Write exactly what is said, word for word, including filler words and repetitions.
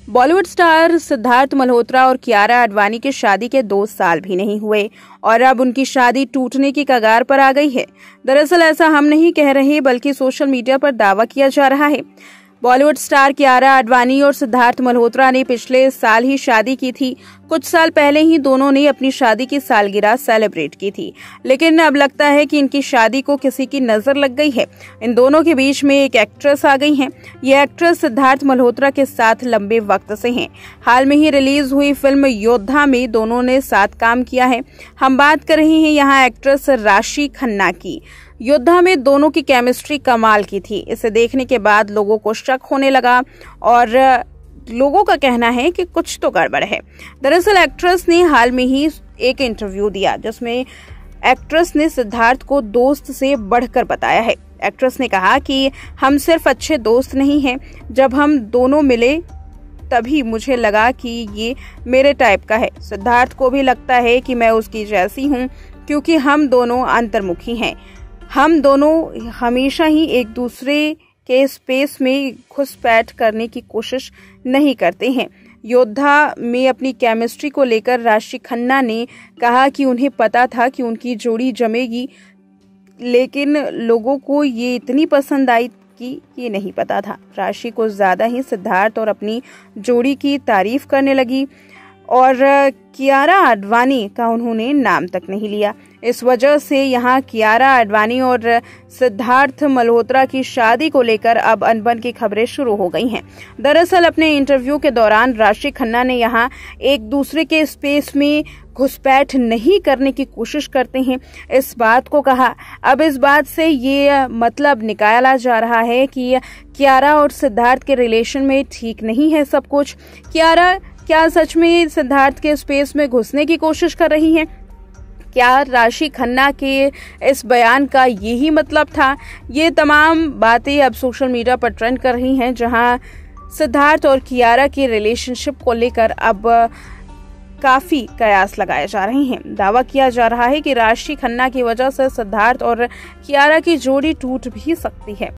Bollywood star Siddharth Malhotra और कियारा आडवाणी की शादी के दो साल भी नहीं हुए और अब उनकी शादी टूटने की कगार पर आ गई है। दरअसल ऐसा हम नहीं कह रहे बल्कि सोशल मीडिया पर दावा किया जा रहा है। बॉलीवुड स्टार कियारा आडवाणी और सिद्धार्थ मल्होत्रा ने पिछले साल ही शादी की थी। कुछ साल पहले ही दोनों ने अपनी शादी की सालगिरह सेलिब्रेट की थी, लेकिन अब लगता है कि इनकी शादी को किसी की नजर लग गई है। इन दोनों के बीच में एक एक्ट्रेस आ गई हैं। ये एक्ट्रेस सिद्धार्थ मल्होत्रा के साथ लंबे वक्त से हैं। हाल में ही रिलीज हुई फिल्म योद्धा में दोनों ने साथ काम किया है। हम बात कर रहे हैं यहाँ एक्ट्रेस राशि खन्ना की। योद्धा में दोनों की केमिस्ट्री कमाल की थी। इसे देखने के बाद लोगों को शक होने लगा और लोगों का कहना है कि कुछ तो गड़बड़ है। दरअसल एक्ट्रेस ने हाल में ही एक इंटरव्यू दिया जिसमें एक्ट्रेस ने सिद्धार्थ को दोस्त से बढ़कर बताया है। एक्ट्रेस ने कहा कि हम सिर्फ अच्छे दोस्त नहीं हैं, जब हम दोनों मिले तभी मुझे लगा कि ये मेरे टाइप का है। सिद्धार्थ को भी लगता है कि मैं उसकी जैसी हूँ क्योंकि हम दोनों अंतर्मुखी हैं। हम दोनों हमेशा ही एक दूसरे के स्पेस में घुसपैठ करने की कोशिश नहीं करते हैं। योद्धा में अपनी केमिस्ट्री को लेकर राशि खन्ना ने कहा कि उन्हें पता था कि उनकी जोड़ी जमेगी, लेकिन लोगों को ये इतनी पसंद आई कि ये नहीं पता था। राशि को ज्यादा ही सिद्धार्थ और अपनी जोड़ी की तारीफ करने लगी और कियारा आडवाणी का उन्होंने नाम तक नहीं लिया। इस वजह से यहाँ कियारा आडवाणी और सिद्धार्थ मल्होत्रा की शादी को लेकर अब अनबन की खबरें शुरू हो गई हैं। दरअसल अपने इंटरव्यू के दौरान राशि खन्ना ने यहाँ एक दूसरे के स्पेस में घुसपैठ नहीं करने की कोशिश करते हैं, इस बात को कहा। अब इस बात से ये मतलब निकाला जा रहा है कि कियारा और सिद्धार्थ के रिलेशन में ठीक नहीं है सब कुछ। कियारा क्या सच में सिद्धार्थ के स्पेस में घुसने की कोशिश कर रही हैं? क्या राशि खन्ना के इस बयान का यही मतलब था? ये तमाम बातें अब सोशल मीडिया पर ट्रेंड कर रही हैं, जहां सिद्धार्थ और कियारा के रिलेशनशिप को लेकर अब काफी कयास लगाए जा रहे हैं। दावा किया जा रहा है कि राशि खन्ना की वजह से सिद्धार्थ और कियारा की जोड़ी टूट भी सकती है।